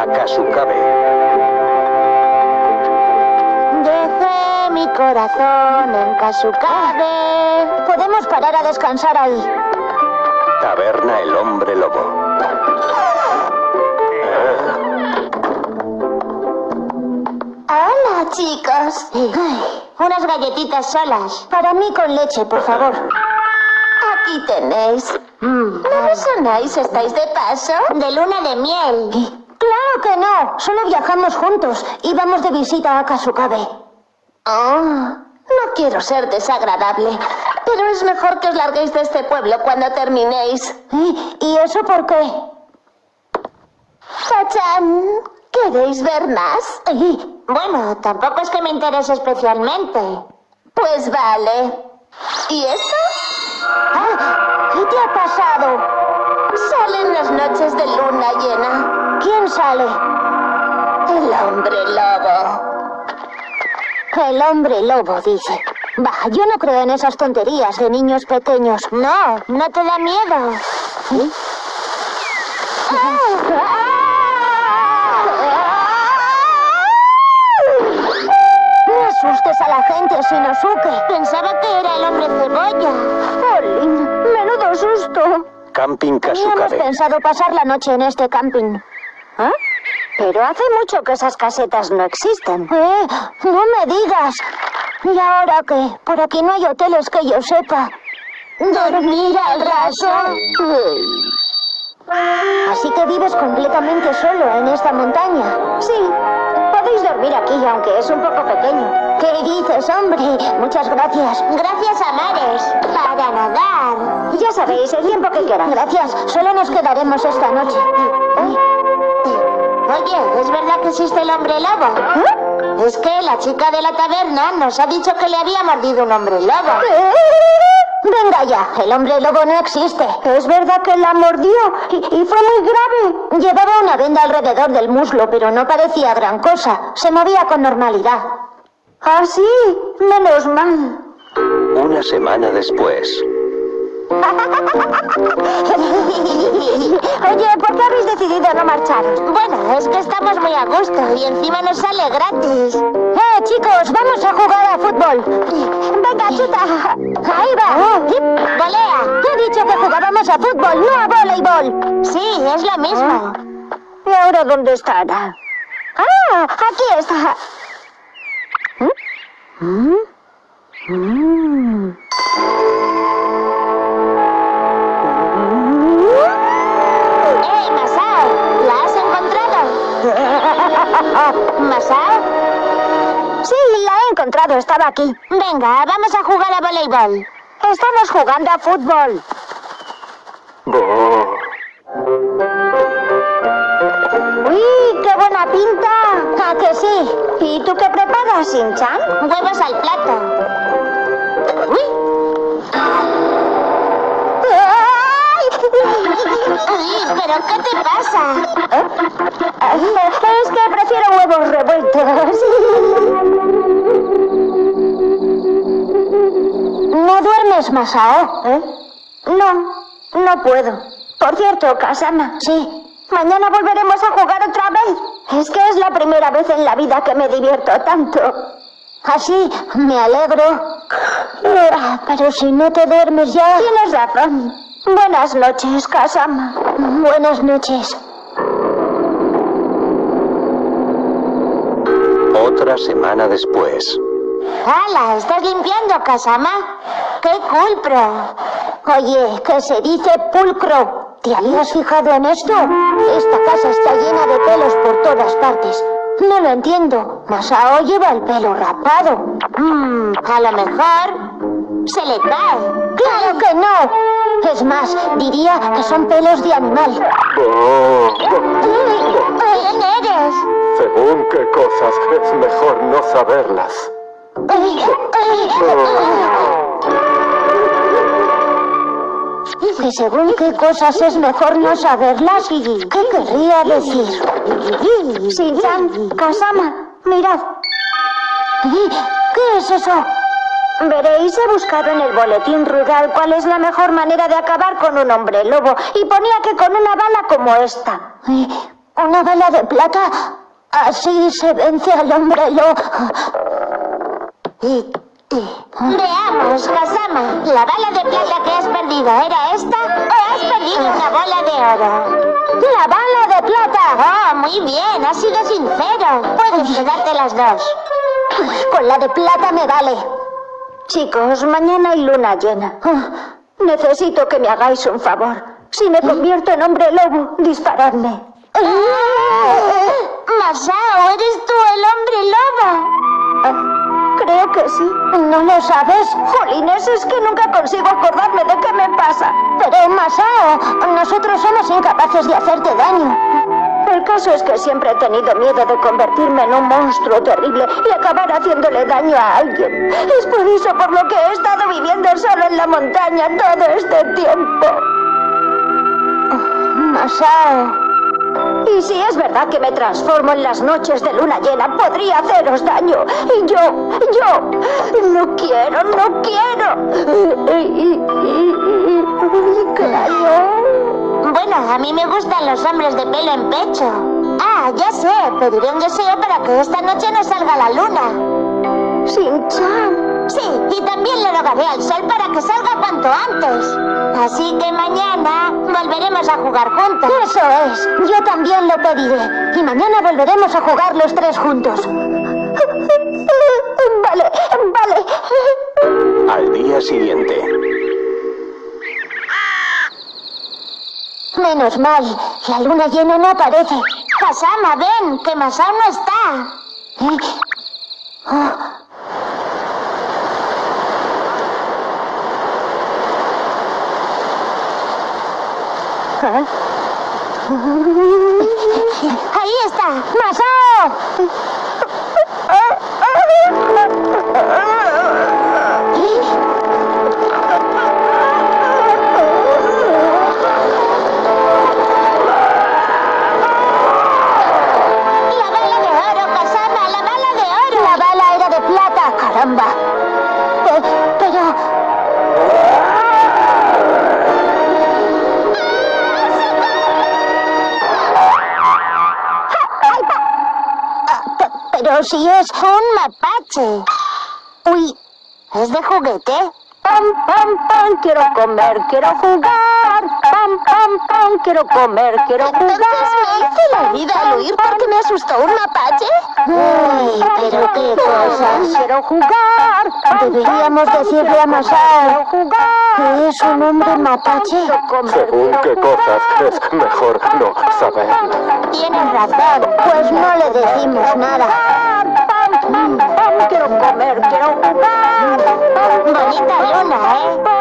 Akasukabe. Dejé mi corazón en Kasukabe. Podemos parar a descansar ahí. Taberna El Hombre Lobo. Hola, chicos. Unas galletitas solas. Para mí con leche, por favor. Aquí tenéis. ¿No me sonáis? ¿Estáis de paso? De luna de miel. Claro que no. Solo viajamos juntos. Íbamos de visita a Kasukabe. Oh, no quiero ser desagradable, pero es mejor que os larguéis de este pueblo cuando terminéis. ¿Y eso por qué? ¡Chachán! ¿Queréis ver más? Bueno, tampoco es que me interese especialmente. Pues vale. ¿Y esto? ¿Qué te ha pasado? Salen las noches de luna llena. ¿Quién sale? El hombre lobo. El hombre lobo, dice. Bah, yo no creo en esas tonterías de niños pequeños. No, ¿no te da miedo? ¿Sí? No asustes a la gente, Shinosuke. Pensaba que era el hombre cebolla. ¡Jolín! ¡Menudo susto! Camping Teníamos Kasukabe. pensado pasar la noche en este camping. ¿Ah? Pero hace mucho que esas casetas no existen. No me digas. ¿Y ahora qué? Por aquí no hay hoteles que yo sepa. ¿Dormir al raso? Así que vives completamente solo en esta montaña. Sí. Podéis dormir aquí, aunque es un poco pequeño. ¿Qué dices, hombre? Muchas gracias. Gracias a mares. Para nadar. Ya sabéis, el tiempo que quieran. Gracias. Solo nos quedaremos esta noche. Oye, ¿es verdad que existe el hombre lobo? Es que la chica de la taberna nos ha dicho que le había mordido un hombre lobo. Venga ya, el hombre lobo no existe. Es verdad que la mordió y fue muy grave. Llevaba una venda alrededor del muslo, pero no parecía gran cosa. Se movía con normalidad. ¿Ah, sí? Menos mal. Una semana después. Oye, ¿por qué habéis decidido no marcharos? Bueno, es que estamos muy a gusto y encima nos sale gratis. Chicos, vamos a jugar a fútbol. Venga, chuta. Ahí va. Volea. Te he dicho que jugábamos a fútbol, no a voleibol. Sí, es lo mismo. ¿Y ahora dónde estará? ¡Ah! Aquí está. Masao! ¿La has encontrado? ¿Masao? Sí, la he encontrado, estaba aquí. Venga, vamos a jugar a voleibol. Estamos jugando a fútbol. ¡Uy, qué buena pinta! ¿A que sí? ¿Y tú qué preparas, Shin-chan? Huevos al plato. ¡Uy! ¡Ay, pero qué te pasa! Es que prefiero huevos revueltos. ¿No duermes, Masao? No puedo. Por cierto, Kasama. Sí. Mañana volveremos a jugar otra vez. Es que es la primera vez en la vida que me divierto tanto. Así, me alegro. Pero si no te duermes ya... Tienes razón. Buenas noches, Kasama. Buenas noches. Otra semana después. ¡Hala! ¿Estás limpiando, Kasama? ¡Qué culpro! Oye, que se dice pulcro. ¿Te habías fijado en esto? Esta casa está llena de pelos por todas partes. No lo entiendo. Masao lleva el pelo rapado. A lo mejor se le cae. ¡Claro que no! Es más, diría que son pelos de animal. ¿Quién eres? Según qué cosas es mejor no saberlas. Que según qué cosas es mejor no saberlas. ¿Qué querría decir? Shin-chan, Kasama, mirad. ¿Qué es eso? Veréis, he buscado en el boletín rural cuál es la mejor manera de acabar con un hombre lobo y ponía que con una bala como esta. ¿Una bala de plata? Así se vence al hombre lobo. Veamos, Kazama. ¿La bala de plata que has perdido era esta o has perdido una bola de oro? ¡La bala de plata! ¡Oh, muy bien! Has sido sincero. Puedes quedarte las dos. Con la de plata me vale. Chicos, mañana hay luna llena. Necesito que me hagáis un favor. Si me convierto en hombre lobo, disparadme. Masao, ¿eres tú el hombre lobo? Creo que sí. ¿No lo sabes? Jolines, es que nunca consigo acordarme de qué me pasa. Pero, Masao, nosotros somos incapaces de hacerte daño. El caso es que siempre he tenido miedo de convertirme en un monstruo terrible y acabar haciéndole daño a alguien. Es por eso por lo que he estado viviendo solo en la montaña todo este tiempo. Masao. Y si es verdad que me transformo en las noches de luna llena, podría haceros daño. Y yo, no quiero. Bueno, a mí me gustan los hombres de pelo en pecho. Ah, ya sé, pediré un deseo para que esta noche no salga la luna. Shin-chan. Sí, y también le rogaré al sol para que salga cuanto antes. Así que mañana volveremos a jugar juntos. Eso es, yo también lo pediré. Y mañana volveremos a jugar los tres juntos. Vale. Al día siguiente. Menos mal, la luna llena no aparece. Kazama, ven, que Masao no está. Ahí está, Masao. La bala de oro, Kazama, la bala de oro. La bala era de plata, caramba. Pero... Pero si es un mapache. Uy, ¿es de juguete? Pam, quiero comer, quiero jugar. Pam, quiero comer, quiero jugar. ¿Entonces me hice la vida al huir porque me asustó un mapache? Uy, pero qué cosas. Quiero jugar. Deberíamos decirle a Masao que es un hombre mapache. Según qué cosas, es mejor no saberlo. Tienes razón, pues no le decimos nada. Quiero comer, quiero jugar. Bonita luna, ¿eh?